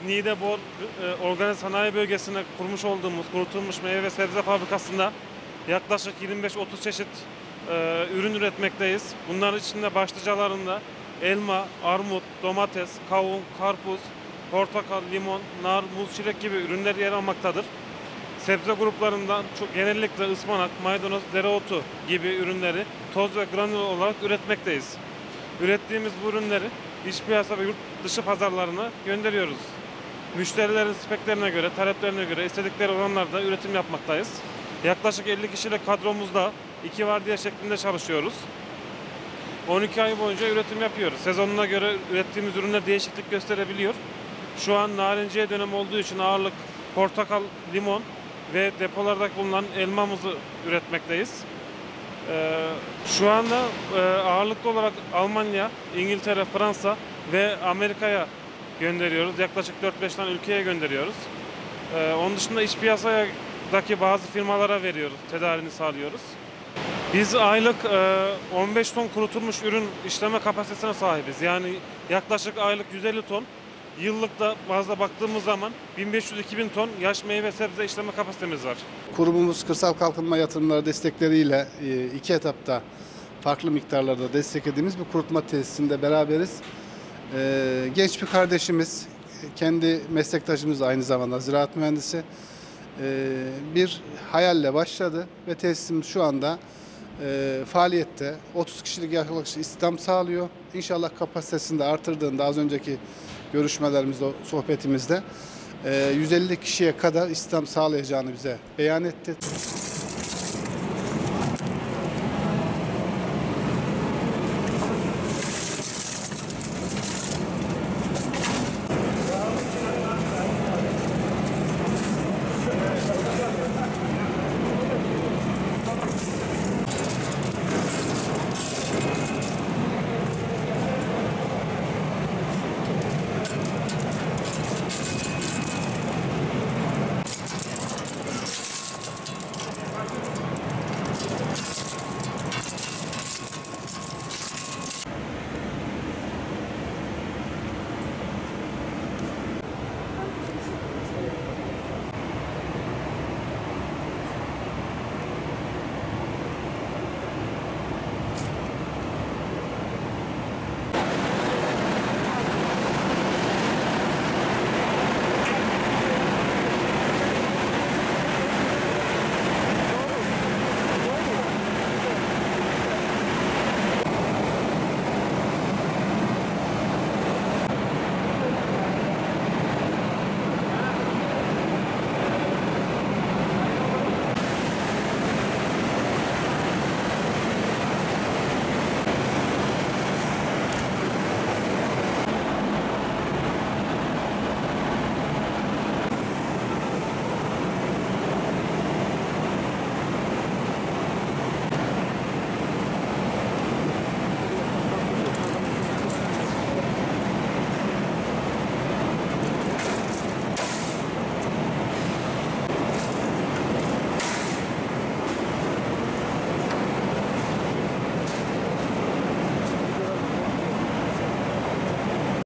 Niğde Bor Organize Sanayi Bölgesi'ne kurmuş olduğumuz kurutulmuş meyve ve sebze fabrikasında yaklaşık 25-30 çeşit ürün üretmekteyiz. Bunların içinde başlıcalarında elma, armut, domates, kavun, karpuz, portakal, limon, nar, muz, çilek gibi ürünler yer almaktadır. Sebze gruplarından genellikle ıspanak, maydanoz, dereotu gibi ürünleri toz ve granül olarak üretmekteyiz. Ürettiğimiz bu ürünleri iç piyasa ve yurt dışı pazarlarına gönderiyoruz. Müşterilerin speklerine göre, taleplerine göre istedikleri oranlarda üretim yapmaktayız. Yaklaşık 50 kişilik kadromuzda 2 vardiya şeklinde çalışıyoruz. 12 ay boyunca üretim yapıyoruz. Sezonuna göre ürettiğimiz ürünler değişiklik gösterebiliyor. Şu an narenciye dönemi olduğu için ağırlık portakal, limon ve depolarda bulunan elmamızı üretmekteyiz. Şu anda ağırlıklı olarak Almanya, İngiltere, Fransa ve Amerika'ya gönderiyoruz. Yaklaşık 4-5 tane ülkeye gönderiyoruz. Onun dışında iç piyasadaki bazı firmalara veriyoruz, tedarini sağlıyoruz. Biz aylık 15 ton kurutulmuş ürün işleme kapasitesine sahibiz. Yani yaklaşık aylık 150 ton. Yıllıkta bazda baktığımız zaman 1500-2000 ton yaş meyve sebze işleme kapasitemiz var. Kurumumuz kırsal kalkınma yatırımları destekleriyle 2 etapta farklı miktarlarda desteklediğimiz bir kurutma tesisinde beraberiz. Genç bir kardeşimiz, kendi meslektaşımız aynı zamanda ziraat mühendisi, bir hayalle başladı ve tesisimiz şu anda faaliyette. 30 kişilik yaklaşık istihdam sağlıyor. İnşallah kapasitesini de artırdığında az önceki görüşmelerimizde, sohbetimizde 150 kişiye kadar istihdam sağlayacağını bize beyan etti.